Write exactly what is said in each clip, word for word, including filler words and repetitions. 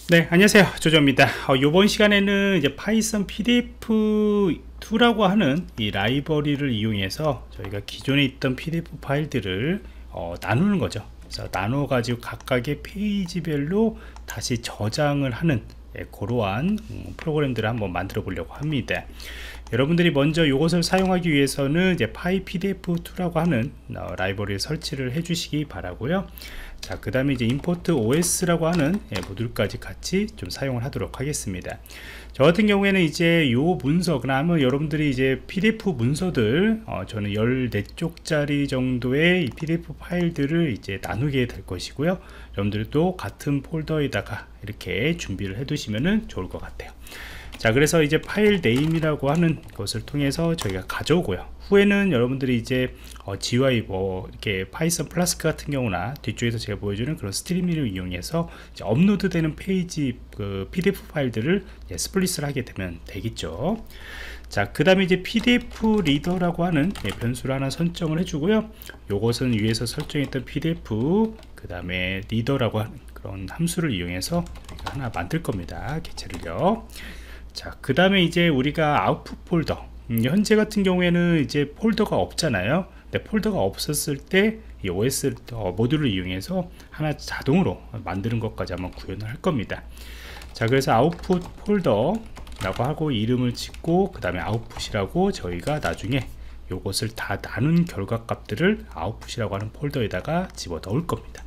네, 안녕하세요. 조조입니다. 어, 이번 시간에는 이제 파이썬 피디에프 이라고 하는 이 라이브러리를 이용해서 저희가 기존에 있던 피디에프 파일들을 어, 나누는 거죠. 그래서 나눠 가지고 각각의 페이지별로 다시 저장을 하는 예, 그러한 음, 프로그램들을 한번 만들어 보려고 합니다. 여러분들이 먼저 이것을 사용하기 위해서는 이제 파이피디에프 이라고 하는 어, 라이브러리를 설치를 해 주시기 바라고요. 자, 그 다음에 이제 임포트 오에스라고 하는 예, 모듈까지 같이 좀 사용을 하도록 하겠습니다. 저 같은 경우에는 이제 요 문서, 그러면 여러분들이 이제 피디에프 문서들, 어, 저는 열네 쪽짜리 정도의 이 피디에프 파일들을 이제 나누게 될 것이고요. 여러분들도 같은 폴더에다가 이렇게 준비를 해 두시면 좋을 것 같아요. 자, 그래서 이제 파일 네임이라고 하는 것을 통해서 저희가 가져오고요. 후에는 여러분들이 이제 어, 지유아이 뭐 이렇게 파이썬 플라스크 같은 경우나 뒤쪽에서 제가 보여주는 그런 스트리밍을 이용해서 이제 업로드 되는 페이지 그 피디에프 파일들을 예, 스플릿을 하게 되면 되겠죠. 자, 그 다음에 이제 피디에프 리더라고 하는 예, 변수를 하나 설정을 해주고요. 요것은 위에서 설정했던 피디에프 그 다음에 리더라고 하는 그런 함수를 이용해서 저희가 하나 만들 겁니다. 개체를요. 자, 그 다음에 이제 우리가 아웃풋 폴더, 음, 현재 같은 경우에는 이제 폴더가 없잖아요. 근데 폴더가 없었을 때 이 오에스 어, 모듈을 이용해서 하나 자동으로 만드는 것까지 한번 구현을 할 겁니다. 자, 그래서 아웃풋 폴더 라고 하고 이름을 짓고 그 다음에 아웃풋이라고 저희가 나중에 요것을 다 나눈 결과 값들을 아웃풋이라고 하는 폴더에다가 집어 넣을 겁니다.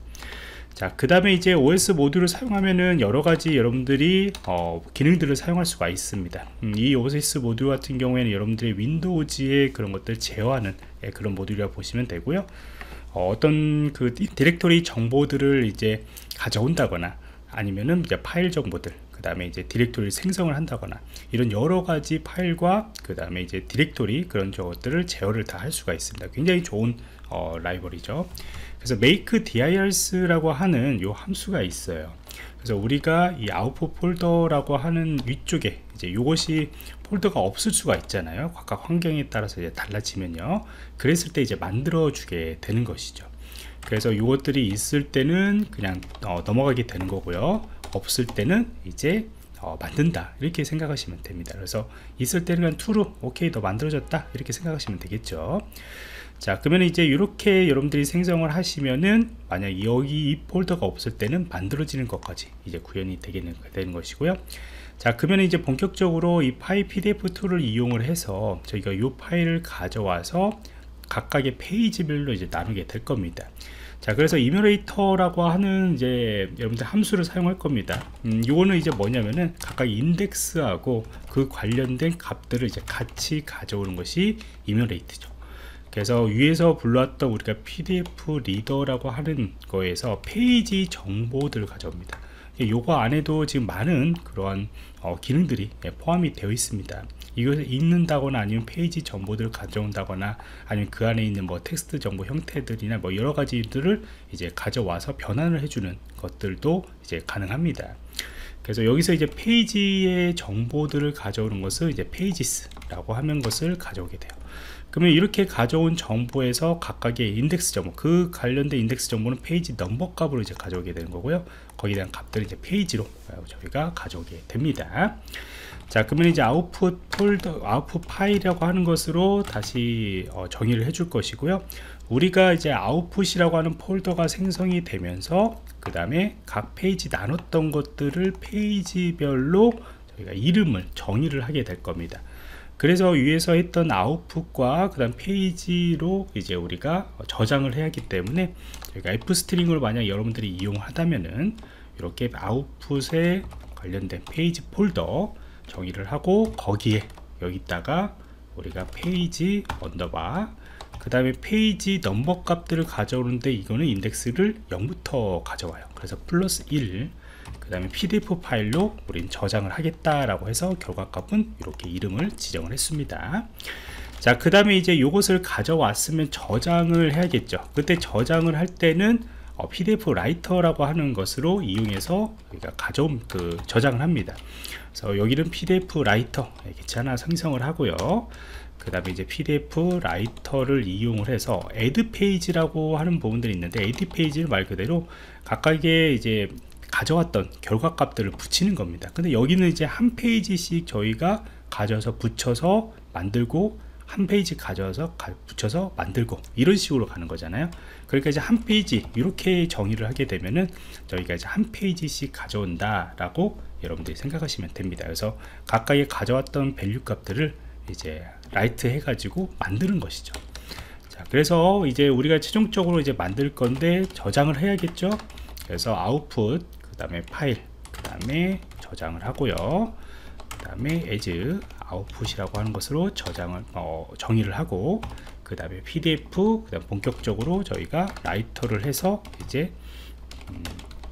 자, 그 다음에 이제 오에스 모듈을 사용하면은 여러가지 여러분들이 어, 기능들을 사용할 수가 있습니다. 음, 이 오에스 모듈 같은 경우에는 여러분들이 윈도우즈의 그런 것들 제어하는 예, 그런 모듈이라고 보시면 되고요. 어, 어떤 그 디렉토리 정보들을 이제 가져온다거나 아니면은 이제 파일 정보들, 그 다음에 이제 디렉토리 생성을 한다거나 이런 여러가지 파일과 그 다음에 이제 디렉토리 그런 것들을 제어를 다 할 수가 있습니다. 굉장히 좋은 어, 라이브러리죠. 그래서 make dirs라고 하는 요 함수가 있어요. 그래서 우리가 이 아웃풋 폴더라고 하는 위쪽에 이제 요것이 폴더가 없을 수가 있잖아요. 각각 환경에 따라서 이제 달라지면요. 그랬을 때 이제 만들어 주게 되는 것이죠. 그래서 요것들이 있을 때는 그냥 어, 넘어가게 되는 거고요. 없을 때는 이제 어, 만든다 이렇게 생각하시면 됩니다. 그래서 있을 때는 그냥 true로 오케이 더 만들어졌다 이렇게 생각하시면 되겠죠. 자, 그러면 이제 이렇게 여러분들이 생성을 하시면은 만약 여기 이 폴더가 없을 때는 만들어지는 것까지 이제 구현이 되겠는 되는 것이고요. 자, 그러면 이제 본격적으로 이 파이피디에프 이를 이용을 해서 저희가 이 파일을 가져와서 각각의 페이지별로 이제 나누게 될 겁니다. 자, 그래서 이뮤레이터라고 하는 이제 여러분들 함수를 사용할 겁니다. 음, 요거는 이제 뭐냐면은 각각 인덱스하고 그 관련된 값들을 이제 같이 가져오는 것이 이뮤레이트죠. 그래서 위에서 불러왔던 우리가 피디에프 리더라고 하는 거에서 페이지 정보들을 가져옵니다. 요거 안에도 지금 많은 그러한 어, 기능들이 포함이 되어 있습니다. 이것을 읽는다거나 아니면 페이지 정보들을 가져온다거나 아니면 그 안에 있는 뭐 텍스트 정보 형태들이나 뭐 여러 가지들을 이제 가져와서 변환을 해주는 것들도 이제 가능합니다. 그래서 여기서 이제 페이지의 정보들을 가져오는 것을 이제 페이지스라고 하는 것을 가져오게 돼요. 그러면 이렇게 가져온 정보에서 각각의 인덱스 정보, 그 관련된 인덱스 정보는 페이지 넘버 값으로 이제 가져오게 되는 거고요. 거기에 대한 값들을 이제 페이지로 저희가 가져오게 됩니다. 자, 그러면 이제 아웃풋 폴더, 아웃풋 파일이라고 하는 것으로 다시 어, 정의를 해줄 것이고요. 우리가 이제 아웃풋이라고 하는 폴더가 생성이 되면서 그 다음에 각 페이지 나눴던 것들을 페이지별로 저희가 이름을 정의를 하게 될 겁니다. 그래서 위에서 했던 아웃풋과 그 다음 페이지로 이제 우리가 저장을 해야 하기 때문에 저희가 에프 스트링으로 만약 여러분들이 이용하다면은 이렇게 아웃풋에 관련된 페이지 폴더 정의를 하고 거기에 여기다가 우리가 페이지 언더바 그 다음에 페이지 넘버 값들을 가져오는데 이거는 인덱스를 영부터 가져와요. 그래서 플러스 일 그 다음에 피디에프 파일로 우린 저장을 하겠다라고 해서 결과값은 이렇게 이름을 지정을 했습니다. 자, 그 다음에 이제 이것을 가져왔으면 저장을 해야겠죠. 그때 저장을 할 때는 어, 피디에프 라이터라고 하는 것으로 이용해서 우리가 가져온 그 저장을 합니다. 그래서 여기는 피디에프 라이터 이렇게 하나 생성을 하고요. 그 다음에 이제 피디에프 라이터를 이용을 해서 add 페이지라고 하는 부분들이 있는데 add 페이지를 말 그대로 각각의 이제 가져왔던 결과 값들을 붙이는 겁니다. 근데 여기는 이제 한 페이지씩 저희가 가져서 붙여서 만들고, 한 페이지 가져와서 가, 붙여서 만들고, 이런 식으로 가는 거잖아요. 그러니까 이제 한 페이지 이렇게 정의를 하게 되면은 저희가 이제 한 페이지씩 가져온다 라고 여러분들이 생각하시면 됩니다. 그래서 가까이 가져왔던 밸류 값들을 이제 라이트 해가지고 만드는 것이죠. 자, 그래서 이제 우리가 최종적으로 이제 만들 건데 저장을 해야겠죠. 그래서 아웃풋, 그 다음에 파일, 그 다음에 저장을 하고요. 그 다음에 as 아웃풋이라고 하는 것으로 저장을 어, 정의를 하고, 그 다음에 피디에프, 그 다음 본격적으로 저희가 라이터를 해서 이제 음,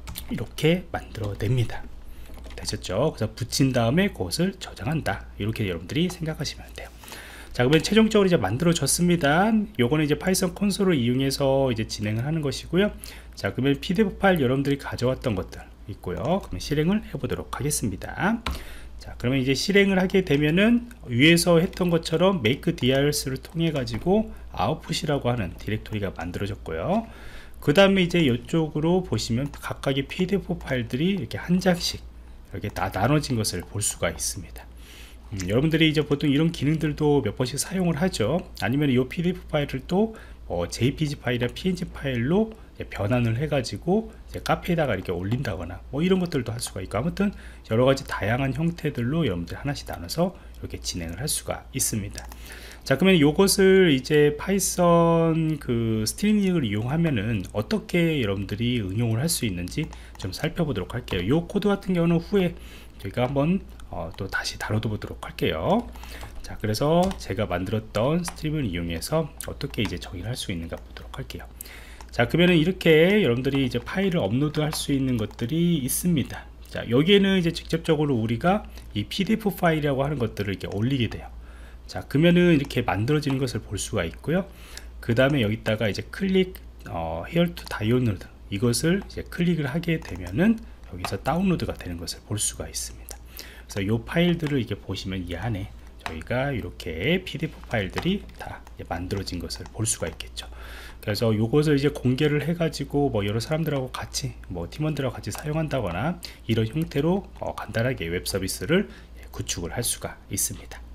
이렇게 만들어냅니다. 되셨죠? 그래서 붙인 다음에 그것을 저장한다, 이렇게 여러분들이 생각하시면 돼요. 자, 그러면 최종적으로 이제 만들어졌습니다. 요거는 이제 파이썬 콘솔을 이용해서 이제 진행을 하는 것이고요. 자, 그러면 피디에프 파일 여러분들이 가져왔던 것들 있고요. 그러면 실행을 해보도록 하겠습니다. 자, 그러면 이제 실행을 하게 되면은 위에서 했던 것처럼 make dirs를 통해 가지고 아웃풋이라고 하는 디렉토리가 만들어졌고요. 그 다음에 이제 이쪽으로 보시면 각각의 피디에프 파일들이 이렇게 한 장씩 이렇게 다 나눠진 것을 볼 수가 있습니다. 음, 여러분들이 이제 보통 이런 기능들도 몇 번씩 사용을 하죠. 아니면 이 피디에프 파일을 또 어, 제이피지 파일이나 피엔지 파일로 변환을 해가지고 이제 카페에다가 이렇게 올린다거나 뭐 이런 것들도 할 수가 있고, 아무튼 여러가지 다양한 형태들로 여러분들 하나씩 나눠서 이렇게 진행을 할 수가 있습니다. 자, 그러면 이것을 이제 파이썬 그 스트리밍을 이용하면은 어떻게 여러분들이 응용을 할 수 있는지 좀 살펴보도록 할게요. 이 코드 같은 경우는 후에 저희가 한번 어, 또 다시 다뤄보도록 할게요. 자, 그래서 제가 만들었던 스트림을 이용해서 어떻게 이제 정의를 할 수 있는가 보도록 할게요. 자, 그러면은 이렇게 여러분들이 이제 파일을 업로드 할 수 있는 것들이 있습니다. 자, 여기에는 이제 직접적으로 우리가 이 피디에프 파일이라고 하는 것들을 이렇게 올리게 돼요. 자, 그러면은 이렇게 만들어지는 것을 볼 수가 있고요. 그 다음에 여기다가 이제 클릭 어, here to download, 이것을 이제 클릭을 하게 되면은 여기서 다운로드가 되는 것을 볼 수가 있습니다. 그래서 이 파일들을 이렇게 보시면 이 안에 저희가 이렇게 피디에프 파일들이 다 만들어진 것을 볼 수가 있겠죠. 그래서 요것을 이제 공개를 해 가지고 뭐 여러 사람들하고 같이 뭐 팀원들하고 같이 사용한다거나 이런 형태로 어 간단하게 웹 서비스를 구축을 할 수가 있습니다.